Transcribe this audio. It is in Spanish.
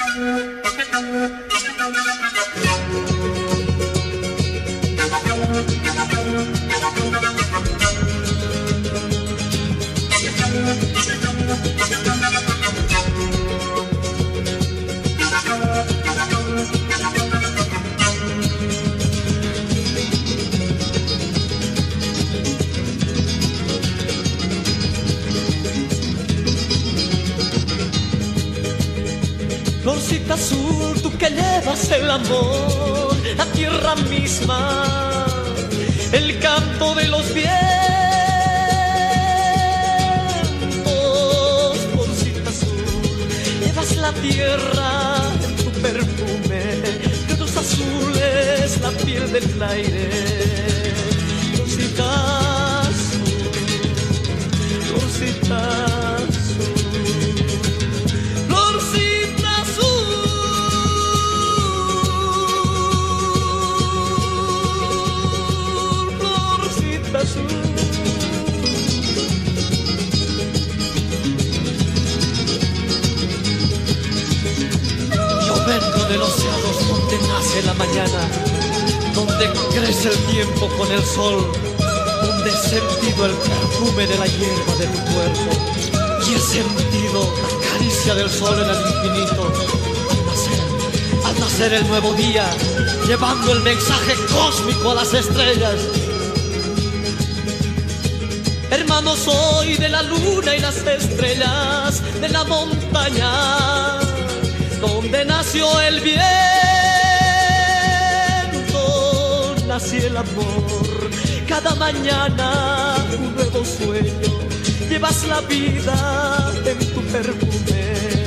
Florcita azul, tú que llevas el amor, la tierra misma, el canto de los vientos. Florcita azul, llevas la tierra en tu perfume, de los azules, la piel del aire. Florcita azul, florcita azul. Yo vengo de los cerros donde nace la mañana, donde crece el tiempo con el sol, donde he sentido el perfume de la hierba de tu cuerpo y he sentido la caricia del sol en el infinito. Al nacer el nuevo día, llevando el mensaje cósmico a las estrellas. Hermano soy de la luna y las estrellas, de la montaña donde nació el viento, nació el amor. Cada mañana un nuevo sueño, llevas la vida en tu perfume.